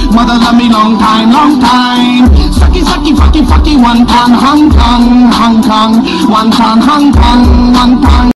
Mother love me long time, long time. Sucky, sucky, fucky, fucky, one time, Hong Kong, Hong Kong, one time, Hong Kong, one time.